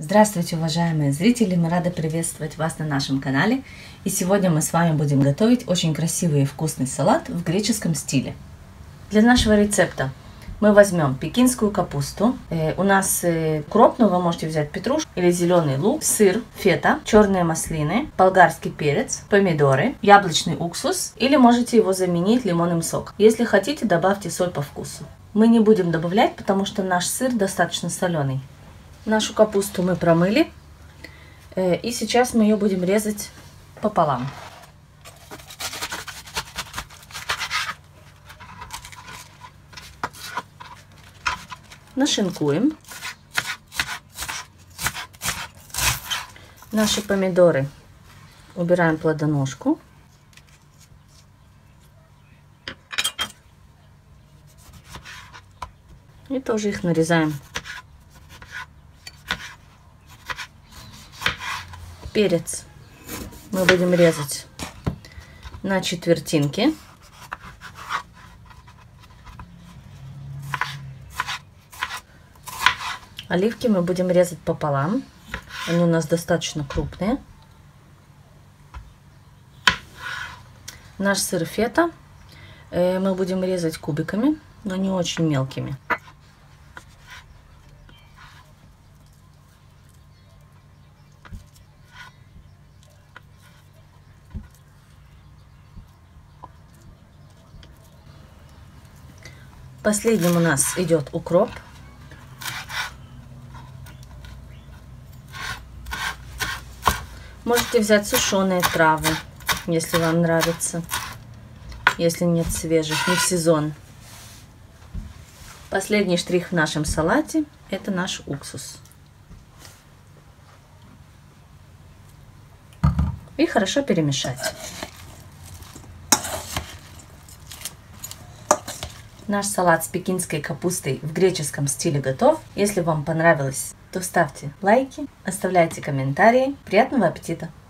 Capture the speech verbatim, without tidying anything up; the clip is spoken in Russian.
Здравствуйте, уважаемые зрители! Мы рады приветствовать вас на нашем канале. И сегодня мы с вами будем готовить очень красивый и вкусный салат в греческом стиле. Для нашего рецепта мы возьмем пекинскую капусту. Э, у нас э, крупную, вы можете взять петрушку или зеленый лук, сыр, фета, черные маслины, болгарский перец, помидоры, яблочный уксус или можете его заменить лимонным соком. Если хотите, добавьте соль по вкусу. Мы не будем добавлять, потому что наш сыр достаточно соленый. Нашу капусту мы промыли, и сейчас мы ее будем резать пополам. Нашинкуем. Наши помидоры убираем плодоножку. И тоже их нарезаем. Перец мы будем резать на четвертинки. Оливки мы будем резать пополам. Они у нас достаточно крупные. Наш сыр фета мы будем резать кубиками, но не очень мелкими. Последним у нас идет укроп. Можете взять сушеные травы, если вам нравится, если нет свежих, не в сезон. Последний штрих в нашем салате – это наш уксус. И хорошо перемешать. Наш салат с пекинской капустой в греческом стиле готов. Если вам понравилось, то ставьте лайки, оставляйте комментарии. Приятного аппетита!